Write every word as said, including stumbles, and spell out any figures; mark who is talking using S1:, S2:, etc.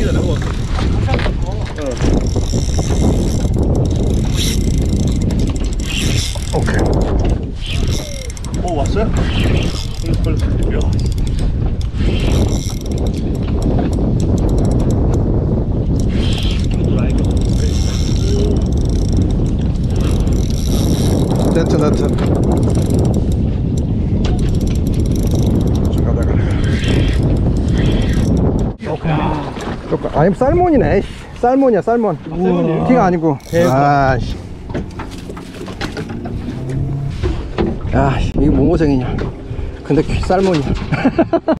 S1: 아니라 내가 왔어. 어. 오케이. 오, 왔어요? 걸렸어, 걸렸어. 이야.
S2: 네트 네트. 가다 가다. 조금 아니 살몬이네. 살몬이야 살몬. 아, 살몬이에요? 티가 아니고. 아씨. 야 이게 뭐 고생이냐. 근데 살몬이야.